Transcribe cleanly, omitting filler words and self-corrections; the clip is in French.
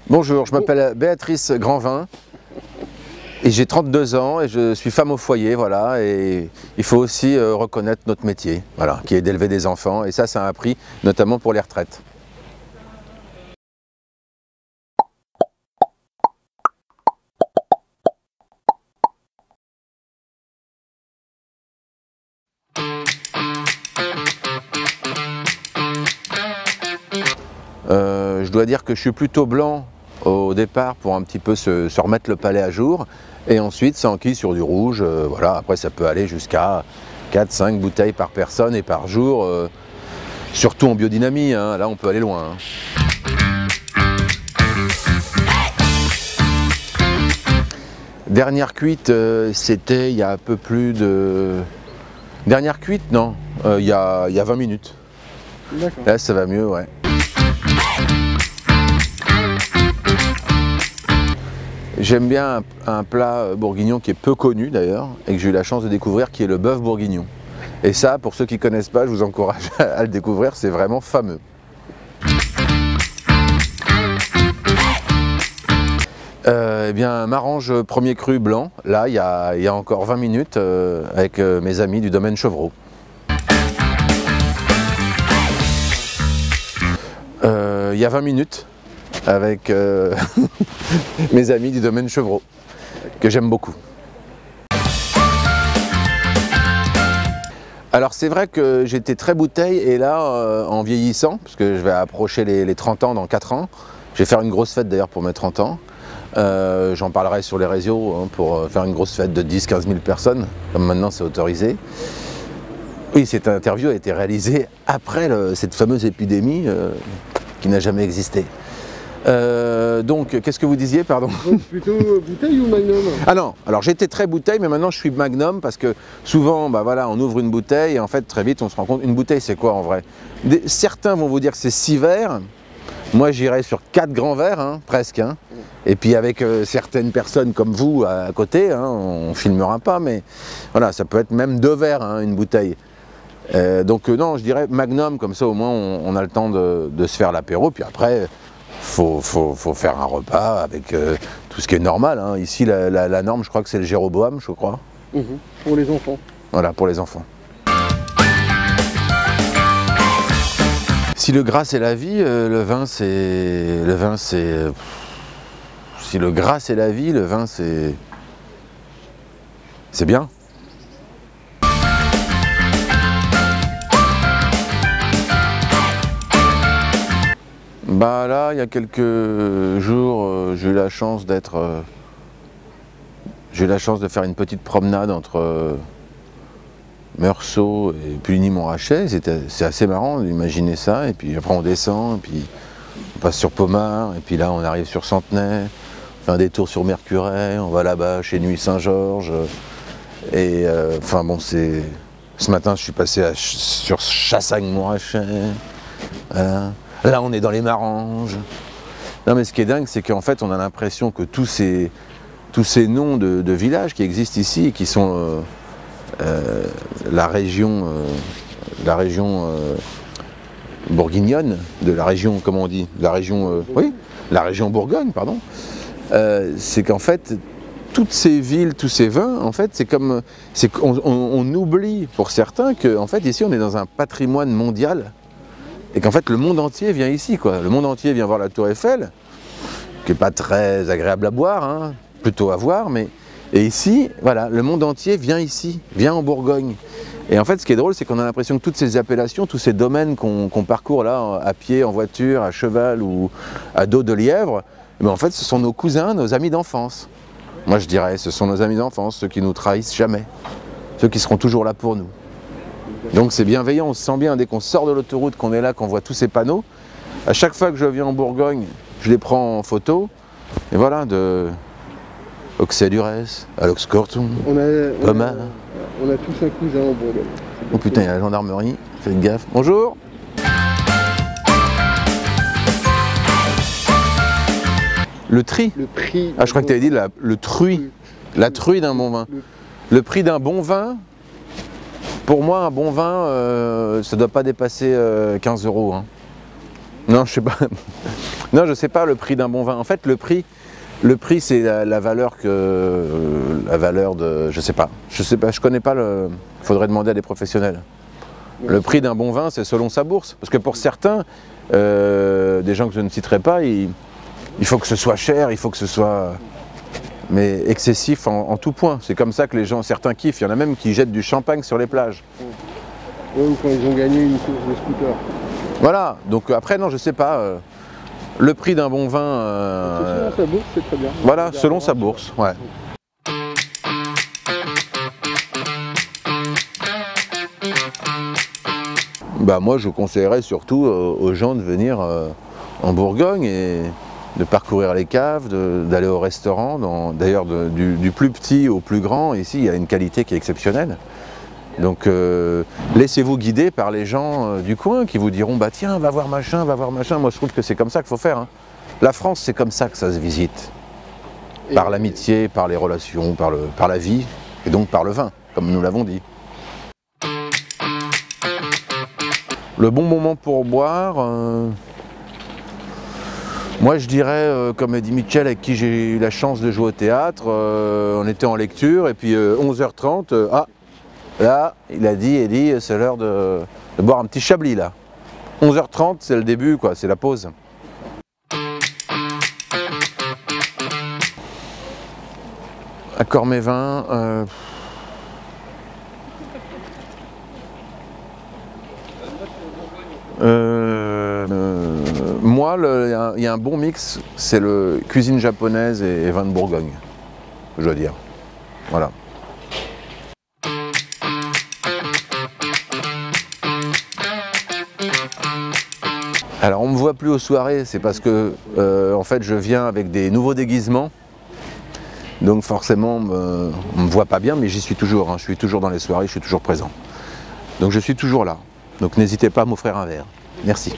Bonjour, je m'appelle Béatrice Grandvin et j'ai 32 ans et je suis femme au foyer, voilà, et il faut aussi reconnaître notre métier, voilà, qui est d'élever des enfants, et ça a un prix, notamment pour les retraites. Je dois dire que je suis plutôt blanc au départ pour un petit peu se remettre le palais à jour, et ensuite ça enquille sur du rouge, voilà. Après ça peut aller jusqu'à 4-5 bouteilles par personne et par jour, surtout en biodynamie, hein, là on peut aller loin. Dernière cuite, c'était il y a un peu plus de... Dernière cuite, non, il y a 20 minutes. Là ça va mieux, ouais. J'aime bien un plat bourguignon qui est peu connu d'ailleurs, et que j'ai eu la chance de découvrir, qui est le bœuf bourguignon. Et ça, pour ceux qui ne connaissent pas, je vous encourage à le découvrir, c'est vraiment fameux. Eh bien, m'arrange premier cru blanc, là, il y a encore 20 minutes, avec mes amis du domaine Chevreau. Il y a 20 minutes, avec mes amis du domaine Chevreau, que j'aime beaucoup. Alors c'est vrai que j'étais très bouteille, et là, en vieillissant, parce que je vais approcher les 30 ans dans 4 ans, je vais faire une grosse fête d'ailleurs pour mes 30 ans, j'en parlerai sur les réseaux, hein, pour faire une grosse fête de 10-15 000 personnes, comme maintenant c'est autorisé. Oui, cette interview a été réalisée après cette fameuse épidémie qui n'a jamais existé. Donc, qu'est-ce que vous disiez, pardon? Donc, plutôt bouteille ou magnum? Ah non, alors j'étais très bouteille, mais maintenant je suis magnum, parce que souvent, bah voilà, on ouvre une bouteille et en fait très vite on se rend compte, une bouteille c'est quoi en vrai? Certains vont vous dire que c'est 6 verres, moi j'irais sur 4 grands verres, hein, presque, hein. Et puis avec certaines personnes comme vous à côté, hein, on filmera pas, mais voilà, ça peut être même 2 verres, hein, une bouteille. Donc non, je dirais magnum, comme ça au moins on a le temps de se faire l'apéro, puis après faut faire un repas avec tout ce qui est normal, hein. Ici la norme, je crois que c'est le Jéroboam, je crois. Pour les enfants. Voilà, pour les enfants. Si le gras c'est la vie, le vin c'est... Si le gras c'est la vie, le vin c'est bien. Bah là, il y a quelques jours, j'ai eu la chance de faire une petite promenade entre Meursault et Puligny-Montrachet. C'est assez marrant d'imaginer ça, et puis après on descend, et puis on passe sur Pommard, et puis là on arrive sur Centenay, on fait un détour sur Mercurey, on va là-bas chez Nuits-Saint-Georges, et enfin bon, ce matin je suis passé sur Chassagne-Montrachet, voilà. Là on est dans les Maranges. Non mais ce qui est dingue, c'est qu'en fait on a l'impression que tous ces noms de villages qui existent ici, et qui sont la région bourguignonne, de la région, comment on dit, la région, oui, la région Bourgogne, pardon, c'est qu'en fait toutes ces villes, tous ces vins, en fait, on oublie pour certains qu'en fait ici on est dans un patrimoine mondial, et qu'en fait le monde entier vient ici, quoi. Le monde entier vient voir la Tour Eiffel, qui n'est pas très agréable à boire, hein, plutôt à voir, mais... Et ici, voilà, le monde entier vient ici, vient en Bourgogne. Et en fait, ce qui est drôle, c'est qu'on a l'impression que toutes ces appellations, tous ces domaines qu'on parcourt là, à pied, en voiture, à cheval ou à dos de lièvre, mais en fait, ce sont nos cousins, nos amis d'enfance. Moi, je dirais, ce sont nos amis d'enfance, ceux qui nous trahissent jamais, ceux qui seront toujours là pour nous. Donc c'est bienveillant, on se sent bien dès qu'on sort de l'autoroute, qu'on est là, qu'on voit tous ces panneaux. À chaque fois que je viens en Bourgogne, je les prends en photo, et voilà, de Auxerre-Durès, Alox-Corton, Pommard. On a tous un cousin en Bourgogne. Oh putain, il y a la gendarmerie, faites gaffe. Bonjour. Le tri. Le prix. Ah, je crois que tu avais dit le truie. La truie d'un bon vin. Le prix d'un bon vin, pour moi, un bon vin, ça ne doit pas dépasser 15 €. Hein. Non, je sais pas. Non, je sais pas le prix d'un bon vin. En fait, le prix c'est la valeur de, je sais pas, je connais pas le. Faudrait demander à des professionnels. Le prix d'un bon vin, c'est selon sa bourse. Parce que pour certains, des gens que je ne citerai pas, il faut que ce soit cher, il faut que ce soit mais excessif en tout point. C'est comme ça que les gens, certains kiffent. Il y en a même qui jettent du champagne sur les plages. Ou quand ils ont gagné une course de scooter. Voilà, donc après, non, je sais pas. Le prix d'un bon vin. Selon sa bourse, c'est très bien. Voilà, selon sa bourse, ouais. Bah moi, je conseillerais surtout aux gens de venir en Bourgogne et de parcourir les caves, d'aller au restaurant. D'ailleurs, du plus petit au plus grand, ici, il y a une qualité qui est exceptionnelle. Donc laissez-vous guider par les gens du coin qui vous diront bah tiens, va voir machin, va voir machin. Moi je trouve que c'est comme ça qu'il faut faire. Hein. La France, c'est comme ça que ça se visite. Par l'amitié, par les relations, par la vie, et donc par le vin, comme nous l'avons dit. Le bon moment pour boire, moi je dirais, comme a dit Michel, avec qui j'ai eu la chance de jouer au théâtre, on était en lecture, et puis 11h30, là, il a dit, Eddie, c'est l'heure de boire un petit chablis là. 11h30, c'est le début, quoi, c'est la pause. Accord mes vins. Moi, il y a un bon mix, c'est le cuisine japonaise et vin de Bourgogne, je dois dire. Voilà. Alors on me voit plus aux soirées, c'est parce que en fait je viens avec des nouveaux déguisements, donc forcément on me voit pas bien, mais j'y suis toujours, hein. Je suis toujours dans les soirées, je suis toujours présent. Donc je suis toujours là, donc n'hésitez pas à m'offrir un verre. Merci.